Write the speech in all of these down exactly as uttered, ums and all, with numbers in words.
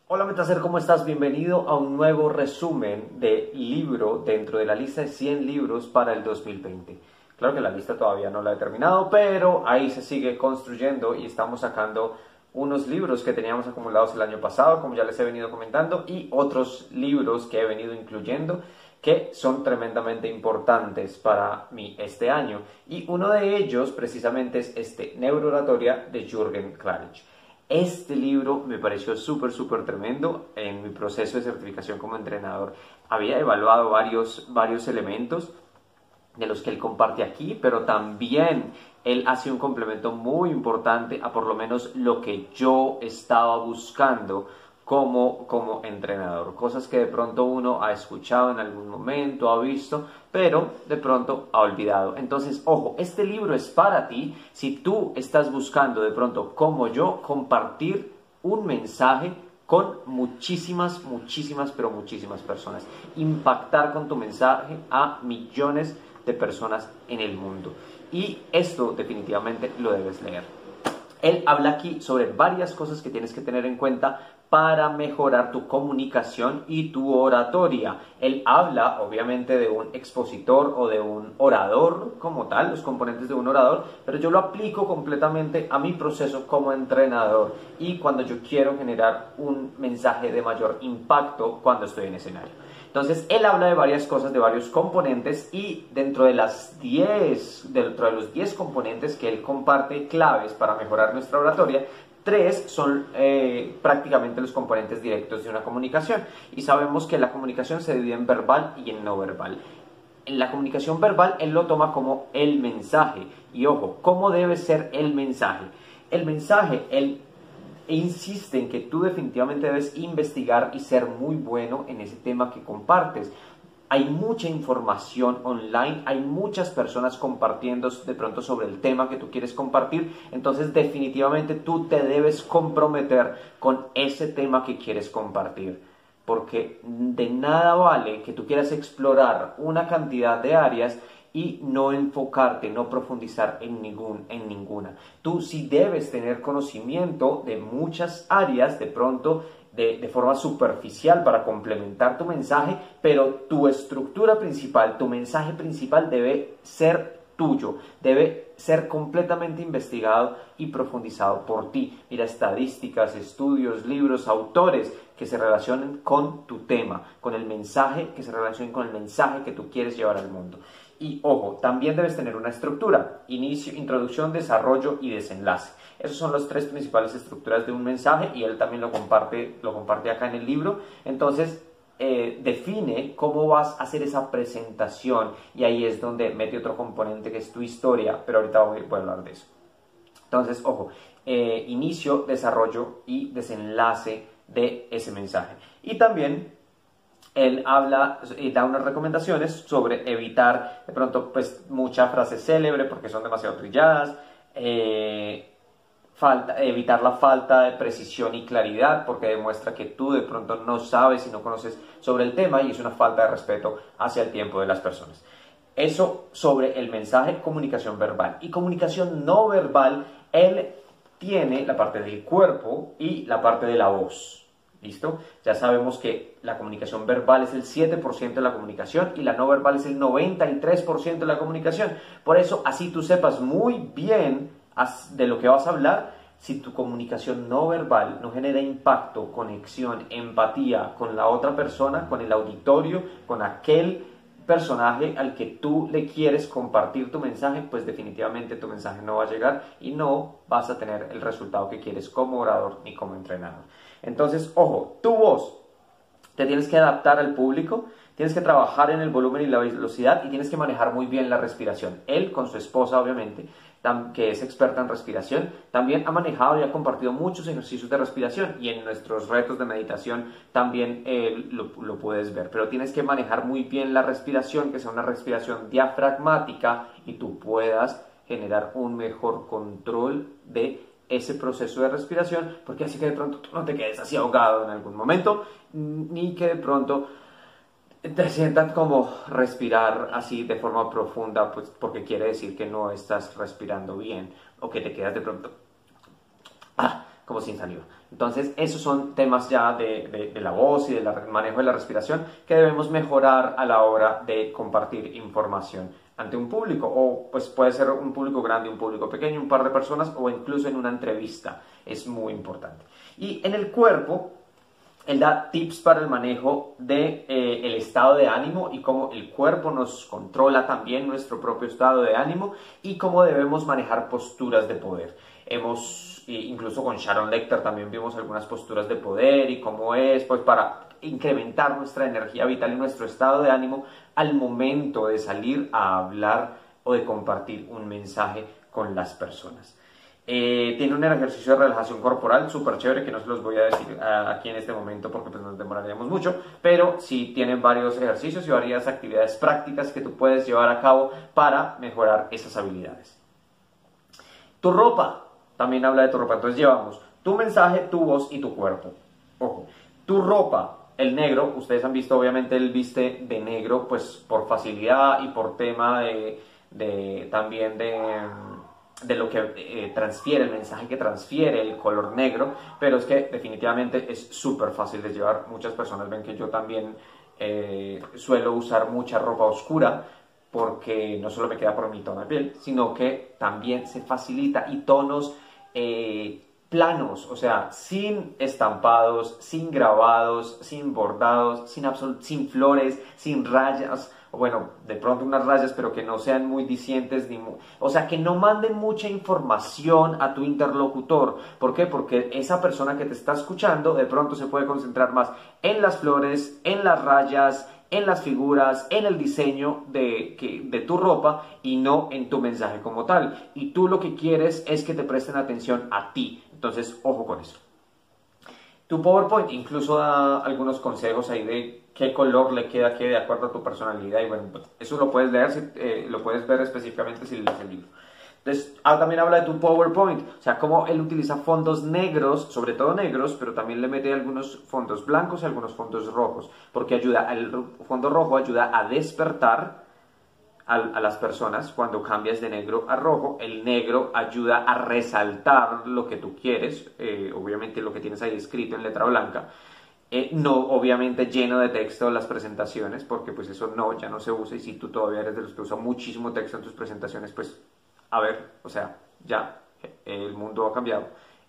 Hola Metacer, ¿cómo estás? Bienvenido a un nuevo resumen de libro dentro de la lista de cien libros para el dos mil veinte. Claro que la lista todavía no la he terminado, pero ahí se sigue construyendo y estamos sacando unos libros que teníamos acumulados el año pasado, como ya les he venido comentando, y otros libros que he venido incluyendo que son tremendamente importantes para mí este año. Y uno de ellos precisamente es este, Neurooratoria de Jürgen Klarich. Este libro me pareció súper, súper tremendo. En mi proceso de certificación como entrenador había evaluado varios, varios elementos de los que él comparte aquí, pero también él hace un complemento muy importante a por lo menos lo que yo estaba buscando como, como entrenador, cosas que de pronto uno ha escuchado en algún momento, ha visto, pero de pronto ha olvidado. Entonces, ojo, este libro es para ti si tú estás buscando de pronto, como yo, compartir un mensaje con muchísimas, muchísimas, pero muchísimas personas. Impactar con tu mensaje a millones de personas en el mundo. Y esto definitivamente lo debes leer. Él habla aquí sobre varias cosas que tienes que tener en cuenta para mejorar tu comunicación y tu oratoria. Él habla obviamente de un expositor o de un orador como tal, los componentes de un orador, pero yo lo aplico completamente a mi proceso como entrenador y cuando yo quiero generar un mensaje de mayor impacto cuando estoy en escenario. Entonces, él habla de varias cosas, de varios componentes y dentro de las diez, dentro de los diez componentes que él comparte claves para mejorar nuestra oratoria, tres son eh, prácticamente los componentes directos de una comunicación. Y sabemos que la comunicación se divide en verbal y en no verbal. En la comunicación verbal, él lo toma como el mensaje. Y ojo, ¿cómo debe ser el mensaje? El mensaje, él insiste en que tú definitivamente debes investigar y ser muy bueno en ese tema que compartes. Hay mucha información online, hay muchas personas compartiendo de pronto sobre el tema que tú quieres compartir, entonces definitivamente tú te debes comprometer con ese tema que quieres compartir, porque de nada vale que tú quieras explorar una cantidad de áreas y no enfocarte, no profundizar en, ningún, en ninguna. Tú sí debes tener conocimiento de muchas áreas, de pronto de, de forma superficial para complementar tu mensaje, pero tu estructura principal, tu mensaje principal debe ser tuyo, debe ser completamente investigado y profundizado por ti. Mira estadísticas, estudios, libros, autores que se relacionen con tu tema, con el mensaje, que se relacionen con el mensaje que tú quieres llevar al mundo. Y ojo, también debes tener una estructura: inicio, introducción, desarrollo y desenlace. Esas son las tres principales estructuras de un mensaje y él también lo comparte, lo comparte acá en el libro. Entonces, eh, define cómo vas a hacer esa presentación y ahí es donde mete otro componente que es tu historia, pero ahorita voy, voy a hablar de eso. Entonces, ojo, eh, inicio, desarrollo y desenlace de ese mensaje. Y también él habla y da unas recomendaciones sobre evitar de pronto pues mucha frase célebre porque son demasiado trilladas, eh, falta, evitar la falta de precisión y claridad porque demuestra que tú de pronto no sabes y no conoces sobre el tema y es una falta de respeto hacia el tiempo de las personas. Eso sobre el mensaje, comunicación verbal. Y comunicación no verbal, él tiene la parte del cuerpo y la parte de la voz. ¿Listo? Ya sabemos que la comunicación verbal es el siete por ciento de la comunicación y la no verbal es el noventa y tres por ciento de la comunicación. Por eso, así tú sepas muy bien de lo que vas a hablar, si tu comunicación no verbal no genera impacto, conexión, empatía con la otra persona, con el auditorio, con aquel personaje al que tú le quieres compartir tu mensaje, pues definitivamente tu mensaje no va a llegar y no vas a tener el resultado que quieres como orador ni como entrenador. Entonces, ojo, tu voz, te tienes que adaptar al público, tienes que trabajar en el volumen y la velocidad y tienes que manejar muy bien la respiración. Él con su esposa, obviamente, que es experta en respiración, también ha manejado y ha compartido muchos ejercicios de respiración y en nuestros retos de meditación también eh, lo, lo puedes ver. Pero tienes que manejar muy bien la respiración, que sea una respiración diafragmática y tú puedas generar un mejor control de ese proceso de respiración, porque así que de pronto tú no te quedes así ahogado en algún momento, ni que de pronto te sientas como respirar así de forma profunda, pues porque quiere decir que no estás respirando bien, o que te quedas de pronto ah, como sin saliva. Entonces, esos son temas ya de, de, de la voz y del manejo de la respiración que debemos mejorar a la hora de compartir información ante un público, o pues puede ser un público grande, un público pequeño, un par de personas, o incluso en una entrevista. Es muy importante. Y en el cuerpo, él da tips para el manejo de, eh, el estado de ánimo y cómo el cuerpo nos controla también nuestro propio estado de ánimo y cómo debemos manejar posturas de poder. Hemos, incluso con Sharon Lechter también vimos algunas posturas de poder y cómo es, pues para incrementar nuestra energía vital y nuestro estado de ánimo al momento de salir a hablar o de compartir un mensaje con las personas. Eh, tiene un ejercicio de relajación corporal súper chévere que no se los voy a decir uh, aquí en este momento porque pues nos demoraríamos mucho, pero sí tienen varios ejercicios y varias actividades prácticas que tú puedes llevar a cabo para mejorar esas habilidades. Tu ropa, también habla de tu ropa, entonces llevamos tu mensaje, tu voz y tu cuerpo. Ojo, tu ropa, el negro, ustedes han visto obviamente él viste de negro pues por facilidad y por tema de, de también de... de lo que eh, transfiere, el mensaje que transfiere el color negro, pero es que definitivamente es súper fácil de llevar. Muchas personas ven que yo también eh, suelo usar mucha ropa oscura porque no solo me queda por mi tono de piel, sino que también se facilita, y tonos eh, planos, o sea, sin estampados, sin grabados, sin bordados, sin, sin flores, sin rayas, bueno, de pronto unas rayas, pero que no sean muy dicientes, ni muy, o sea, que no manden mucha información a tu interlocutor. ¿Por qué? Porque esa persona que te está escuchando de pronto se puede concentrar más en las flores, en las rayas, en las figuras, en el diseño de, que, de tu ropa y no en tu mensaje como tal. Y tú lo que quieres es que te presten atención a ti. Entonces, ojo con eso. Tu PowerPoint incluso da algunos consejos ahí de qué color le queda qué de acuerdo a tu personalidad, y bueno, pues eso lo puedes leer, si, eh, lo puedes ver específicamente si lees el libro. Entonces, ah, también habla de tu PowerPoint, o sea, cómo él utiliza fondos negros, sobre todo negros, pero también le mete algunos fondos blancos y algunos fondos rojos, porque ayuda, el fondo rojo ayuda a despertar a, a las personas cuando cambias de negro a rojo. El negro ayuda a resaltar lo que tú quieres, eh, obviamente lo que tienes ahí escrito en letra blanca. Eh, no, obviamente lleno de texto las presentaciones, porque pues eso no, ya no se usa, y si tú todavía eres de los que usa muchísimo texto en tus presentaciones, pues a ver, o sea, ya el mundo ha cambiado.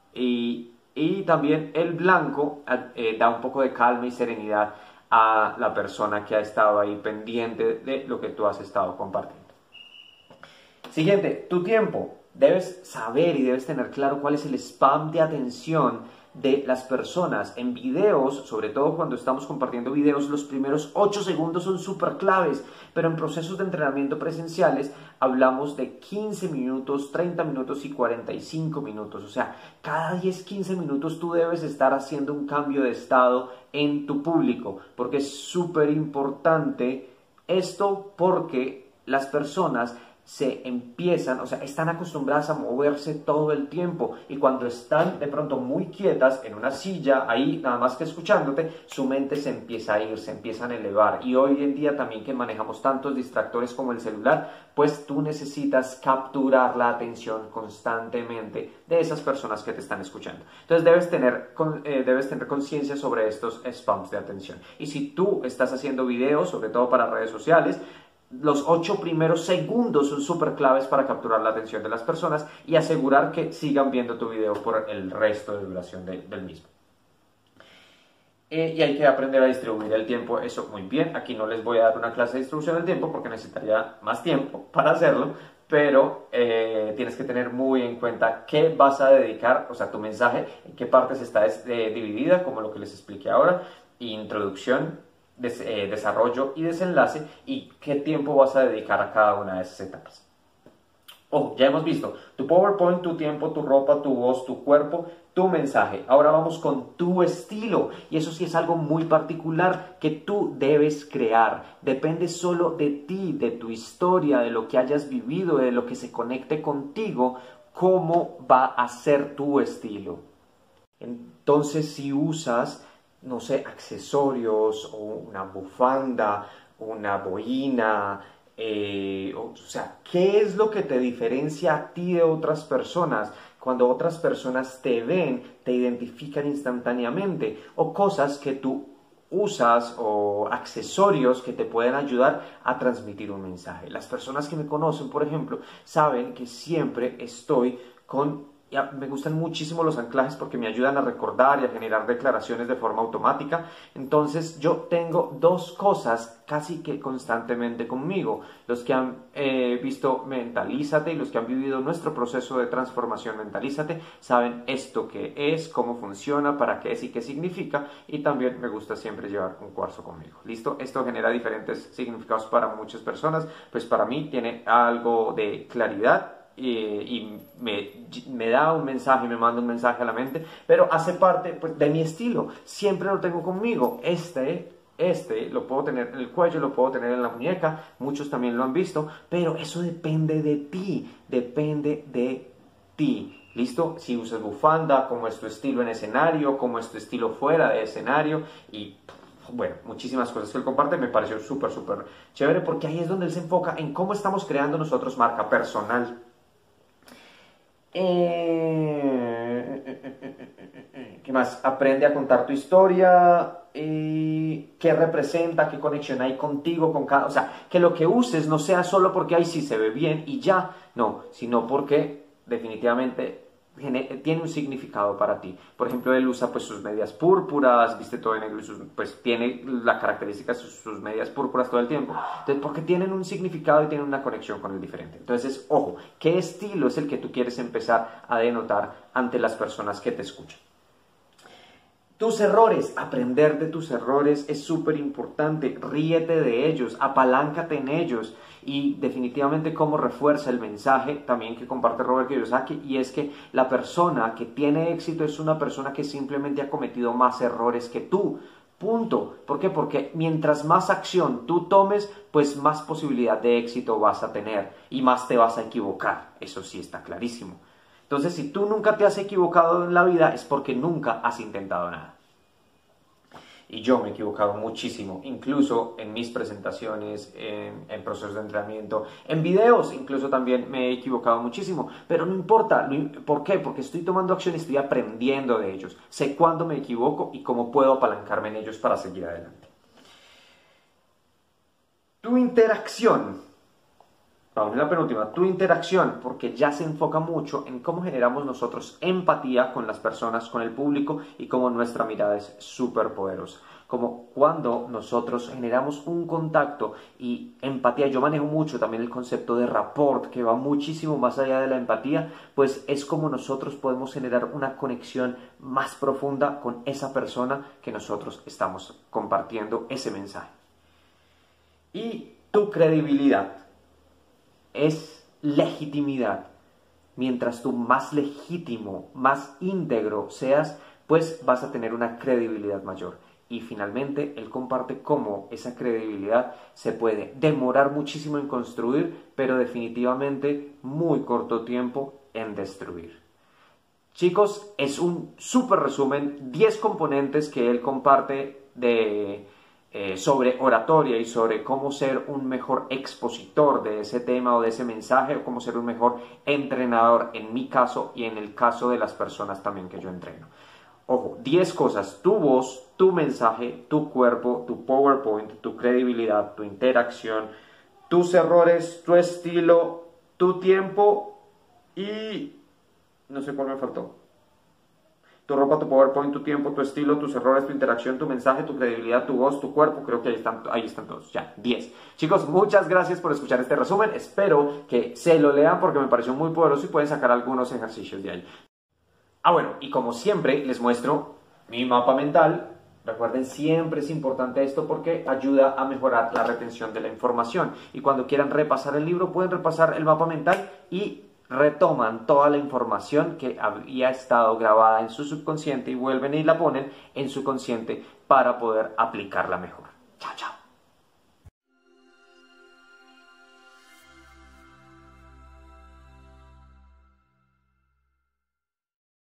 Y, y también el blanco eh, da un poco de calma y serenidad a la persona que ha estado ahí pendiente de lo que tú has estado compartiendo. Siguiente, tu tiempo. Debes saber y debes tener claro cuál es el spam de atención de las personas. En videos, sobre todo cuando estamos compartiendo videos, los primeros ocho segundos son súper claves, pero en procesos de entrenamiento presenciales hablamos de quince minutos, treinta minutos y cuarenta y cinco minutos. O sea, cada diez, quince minutos tú debes estar haciendo un cambio de estado en tu público, porque es súper importante esto, porque las personas se empiezan, o sea, están acostumbradas a moverse todo el tiempo, y cuando están de pronto muy quietas en una silla, ahí nada más que escuchándote, su mente se empieza a ir, se empiezan a elevar. Y hoy en día también que manejamos tantos distractores como el celular, pues tú necesitas capturar la atención constantemente de esas personas que te están escuchando. Entonces debes tener, eh, debes tener conciencia sobre estos spams de atención. Y si tú estás haciendo videos, sobre todo para redes sociales, los ocho primeros segundos son súper claves para capturar la atención de las personas y asegurar que sigan viendo tu video por el resto de duración de, del mismo. Eh, y hay que aprender a distribuir el tiempo, eso muy bien. Aquí no les voy a dar una clase de distribución del tiempo porque necesitaría más tiempo para hacerlo, pero eh, tienes que tener muy en cuenta qué vas a dedicar, o sea, tu mensaje, en qué partes está eh, dividida, como lo que les expliqué ahora, introducción, Des, eh, desarrollo y desenlace, y qué tiempo vas a dedicar a cada una de esas etapas. Ojo, ya hemos visto tu PowerPoint, tu tiempo, tu ropa, tu voz, tu cuerpo, tu mensaje. Ahora vamos con tu estilo, y eso sí es algo muy particular que tú debes crear. Depende solo de ti, de tu historia, de lo que hayas vivido, de lo que se conecte contigo, cómo va a ser tu estilo. Entonces, si usas, no sé, accesorios o una bufanda, una boina, eh, o, o sea, ¿qué es lo que te diferencia a ti de otras personas? cuando otras personas te ven, te identifican instantáneamente, o cosas que tú usas o accesorios que te pueden ayudar a transmitir un mensaje. Las personas que me conocen, por ejemplo, saben que siempre estoy con... Ya, me gustan muchísimo los anclajes porque me ayudan a recordar y a generar declaraciones de forma automática. Entonces yo tengo dos cosas casi que constantemente conmigo. Los que han eh, visto Mentalízate y los que han vivido nuestro proceso de transformación Mentalízate saben esto qué es, cómo funciona, para qué es y qué significa. Y también me gusta siempre llevar un cuarzo conmigo. ¿Listo? Esto genera diferentes significados para muchas personas. Pues para mí tiene algo de claridad. Y, y me, me da un mensaje, me manda un mensaje a la mente, pero hace parte pues, de mi estilo, siempre lo tengo conmigo. Este, este lo puedo tener en el cuello, lo puedo tener en la muñeca, muchos también lo han visto, pero eso depende de ti, depende de ti. ¿Listo? Si usas bufanda, cómo es tu estilo en escenario, cómo es tu estilo fuera de escenario y... Bueno, muchísimas cosas que él comparte, me pareció súper, súper chévere porque ahí es donde él se enfoca en cómo estamos creando nosotros marca personal. Eh, ¿Qué más? Aprende a contar tu historia, eh, qué representa, qué conexión hay contigo, con cada... O sea, que lo que uses no sea solo porque ahí sí se ve bien y ya, no, sino porque definitivamente tiene un significado para ti. Por ejemplo, él usa pues sus medias púrpuras, viste todo de negro y sus, pues tiene la característica de sus, sus medias púrpuras todo el tiempo. Entonces, porque tienen un significado y tienen una conexión con el diferente. Entonces, ojo, ¿qué estilo es el que tú quieres empezar a denotar ante las personas que te escuchan? Tus errores, aprender de tus errores es súper importante, ríete de ellos, apaláncate en ellos y definitivamente cómo refuerza el mensaje también que comparte Robert Kiyosaki, y es que la persona que tiene éxito es una persona que simplemente ha cometido más errores que tú, punto. ¿Por qué? Porque mientras más acción tú tomes, pues más posibilidad de éxito vas a tener y más te vas a equivocar, eso sí está clarísimo. Entonces, si tú nunca te has equivocado en la vida, es porque nunca has intentado nada. Y yo me he equivocado muchísimo, incluso en mis presentaciones, en, en procesos de entrenamiento, en videos, incluso también me he equivocado muchísimo. Pero no importa, ¿por qué? Porque estoy tomando acción y estoy aprendiendo de ellos. Sé cuándo me equivoco y cómo puedo apalancarme en ellos para seguir adelante. Tu interacción. Vamos a la penúltima, tu interacción, porque ya se enfoca mucho en cómo generamos nosotros empatía con las personas, con el público y cómo nuestra mirada es súper poderosa. Como cuando nosotros generamos un contacto y empatía, yo manejo mucho también el concepto de rapport, que va muchísimo más allá de la empatía, pues es como nosotros podemos generar una conexión más profunda con esa persona que nosotros estamos compartiendo ese mensaje. Y tu credibilidad es legitimidad. Mientras tú más legítimo, más íntegro seas, pues vas a tener una credibilidad mayor. Y finalmente, él comparte cómo esa credibilidad se puede demorar muchísimo en construir, pero definitivamente muy corto tiempo en destruir. Chicos, es un súper resumen, diez componentes que él comparte de... Eh, sobre oratoria y sobre cómo ser un mejor expositor de ese tema o de ese mensaje, o cómo ser un mejor entrenador en mi caso y en el caso de las personas también que yo entreno. Ojo, diez cosas: tu voz, tu mensaje, tu cuerpo, tu PowerPoint, tu credibilidad, tu interacción, tus errores, tu estilo, tu tiempo y... no sé cuál me faltó. Tu ropa, tu PowerPoint, tu tiempo, tu estilo, tus errores, tu interacción, tu mensaje, tu credibilidad, tu voz, tu cuerpo. Creo que ahí están, ahí están todos. Ya, diez. Chicos, muchas gracias por escuchar este resumen. Espero que se lo lean porque me pareció muy poderoso y pueden sacar algunos ejercicios de ahí. Ah, bueno, y como siempre les muestro mi mapa mental. Recuerden, siempre es importante esto porque ayuda a mejorar la retención de la información. Y cuando quieran repasar el libro, pueden repasar el mapa mental y retoman toda la información que había estado grabada en su subconsciente y vuelven y la ponen en su consciente para poder aplicarla mejor.